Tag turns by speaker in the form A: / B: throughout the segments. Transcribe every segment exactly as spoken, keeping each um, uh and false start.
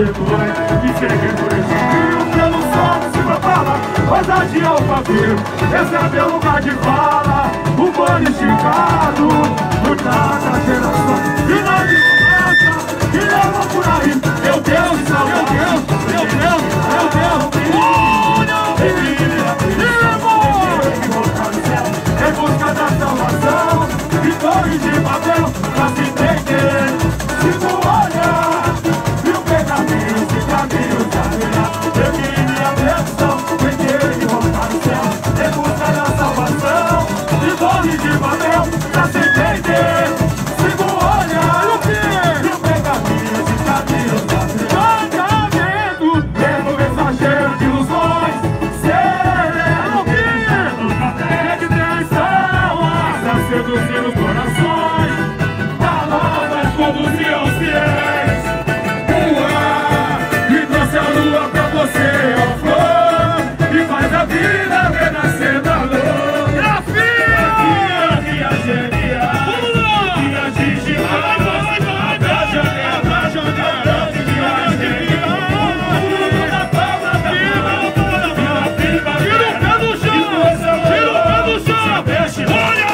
A: virtuais que cheguei por esse rio. Pelo sol se propala, ousadia ao pavio. Esse é meu lugar de fala, o bando esticado, lutar das gerações. E não de mudança, que leva por aí. Meu Deus, meu Deus, meu Deus, meu Deus. Em busca da salvação, e torres de papel pra se entender. Se tu olhar, viu caminhos e caminhos a virar. Eu queria a bênção, peguei e voltar no céu. Em busca da salvação, e torres de papel pra se entender. Se tu olhar, viu caminhos e caminhos a virar. Mandamento, tendo mensageiro de ilusões. Seduzir os corações, palavras conduzir aos fiéis. O ar que trouxe a lua pra você, ó flor, e faz a vida renascer da lua. Grafia, minha genial, minha digital, da janela, da janela, minha genial. Na palma da mão, minha prima, tira o pé do chão, tira o pé do chão, deixa, olha.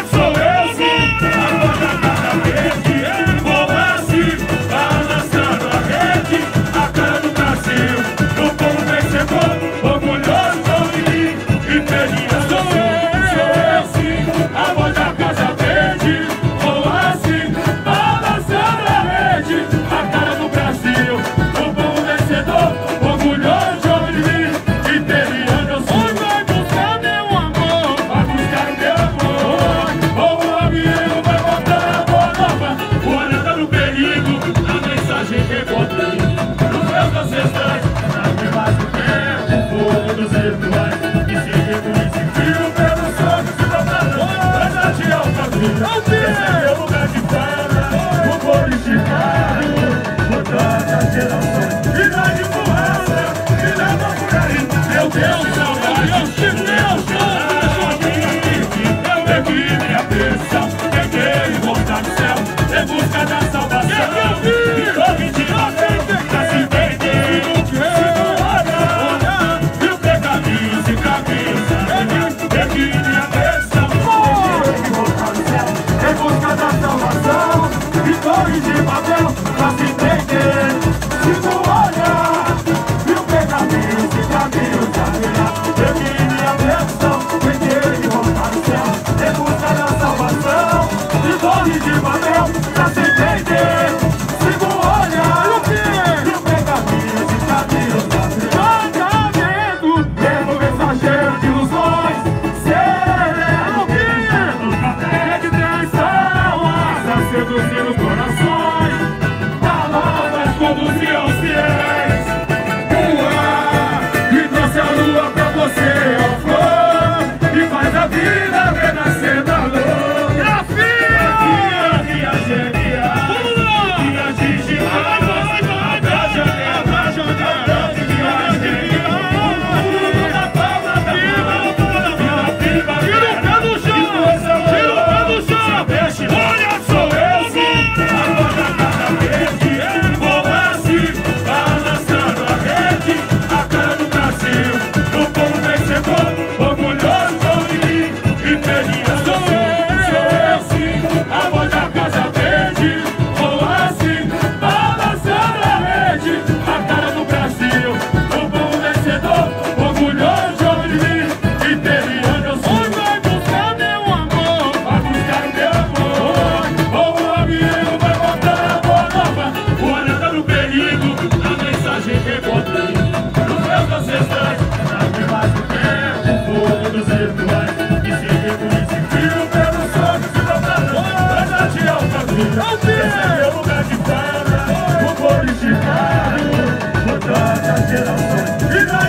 B: Gerações,